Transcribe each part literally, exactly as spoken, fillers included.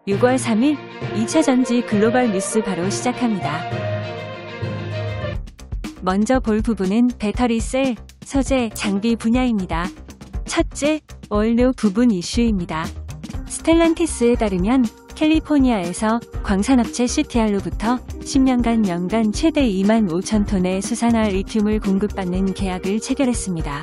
유월 삼일 이차 전지 글로벌 뉴스 바로 시작합니다. 먼저 볼 부분은 배터리 셀, 소재, 장비 분야입니다. 첫째, 원료 부분 이슈입니다. 스텔란티스에 따르면 캘리포니아에서 광산업체 씨티알로부터 십 년간 연간 최대 이만 오천 톤의 수산화 리튬을 공급받는 계약을 체결했습니다.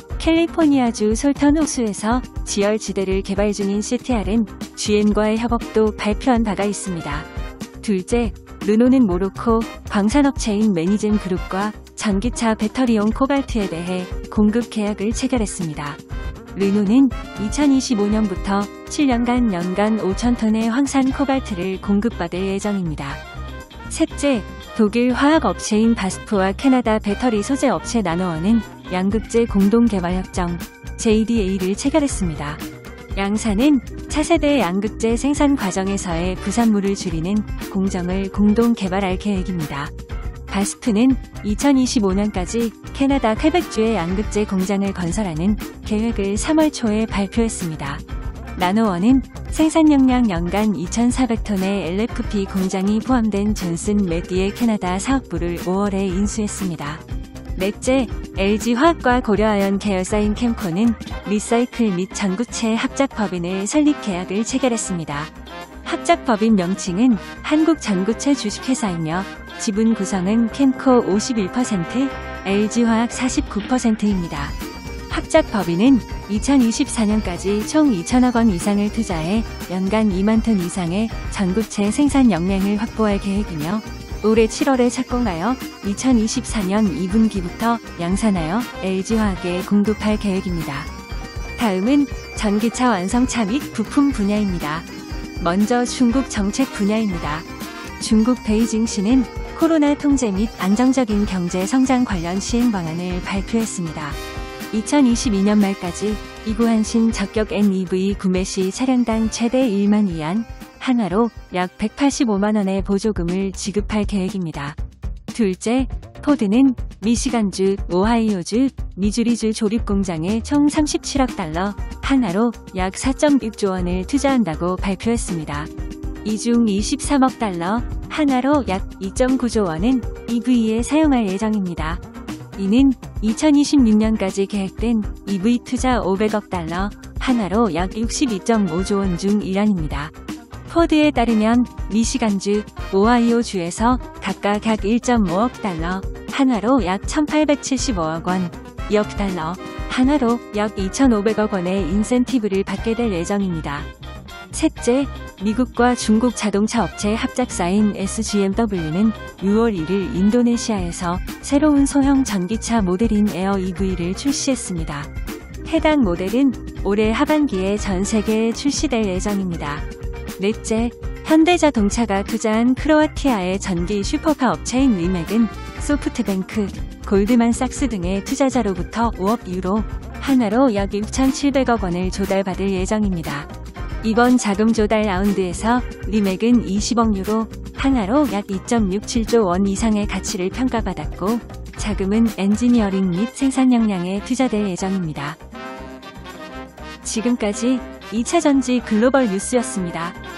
캘리포니아주 솔턴 호수에서 지열지대를 개발 중인 씨티알은 지엠과의 협업도 발표한 바가 있습니다. 둘째, 르노는 모로코 광산업체인 매니젠 그룹과 전기차 배터리용 코발트에 대해 공급 계약을 체결했습니다. 르노는 이천이십오 년부터 칠 년간 연간 오천 톤의 황산 코발트를 공급받을 예정입니다. 셋째, 독일 화학업체인 바스프와 캐나다 배터리 소재 업체 나노원은 양극재 공동개발협정 제이디에이를 체결했습니다. 양사는 차세대 양극재 생산 과정에서의 부산물을 줄이는 공정을 공동 개발할 계획입니다. 바스프는 이천이십오 년까지 캐나다 퀘벡주의 양극재 공장을 건설하는 계획을 삼월 초에 발표했습니다. 나노원은 생산 용량 연간 이천사백 톤의 엘에프피 공장이 포함된 존슨 매디의 캐나다 사업부를 오월에 인수했습니다. 넷째, 엘지화학과 고려아연 계열사인 캠코는 리사이클 및 전구체 합작법인을 설립 계약을 체결했습니다. 합작법인 명칭은 한국전구체 주식회사이며 지분 구성은 캠코 오십일 퍼센트, 엘지화학 사십구 퍼센트입니다. 합작법인은 이천이십사 년까지 총 이천억 원 이상을 투자해 연간 이만 톤 이상의 전구체 생산 역량을 확보할 계획이며 올해 칠월에 착공하여 이천이십사 년 이 분기부터 양산하여 엘지화학에 공급할 계획입니다. 다음은 전기차 완성차 및 부품 분야입니다. 먼저 중국 정책 분야입니다. 중국 베이징시는 코로나 통제 및 안정적인 경제 성장 관련 시행 방안을 발표했습니다. 이천이십이 년 말까지 이구한신 저격 엔이브이 구매 시 차량당 최대 일만 위안, 한화로 약 백팔십오만 원의 보조금을 지급할 계획입니다. 둘째, 포드는 미시간주, 오하이오주, 미주리주 조립공장에 총 삼십칠억 달러, 한화로 약 사 점 육 조 원을 투자한다고 발표했습니다. 이 중 이십삼억 달러, 한화로 약 이 점 구 조 원은 이브이에 사용할 예정입니다. 이는 이천이십육 년까지 계획된 이브이 투자 오백억 달러, 한화로 약 육십이 점 오 조 원 중 일환입니다. 포드에 따르면 미시간주, 오하이오주에서 각각 약 일 점 오억 달러, 한화로 약 천팔백칠십오억 원, 이억 달러, 한화로 약 이천오백억 원의 인센티브를 받게 될 예정입니다. 셋째, 미국과 중국 자동차 업체 합작사인 에스지엠더블유는 유월 일일 인도네시아에서 새로운 소형 전기차 모델인 에어 이브이를 출시했습니다. 해당 모델은 올해 하반기에 전 세계에 출시될 예정입니다. 넷째, 현대자동차가 투자한 크로아티아의 전기 슈퍼카 업체인 리맥은 소프트뱅크, 골드만삭스 등의 투자자로부터 오억 유로, 한화로 약 육천칠백억 원을 조달받을 예정입니다. 이번 자금 조달 라운드에서 리맥은 이십억 유로, 한화로 약 이 점 육칠 조 원 이상의 가치를 평가받았고 자금은 엔지니어링 및 생산 역량에 투자될 예정입니다. 지금까지 이차 전지 글로벌 뉴스였습니다.